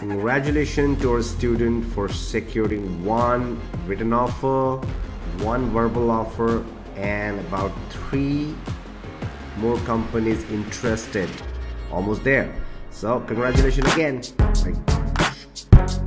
Congratulations to our student for securing one written offer, one verbal offer, and about three more companies interested. Almost there. So congratulations again. Bye.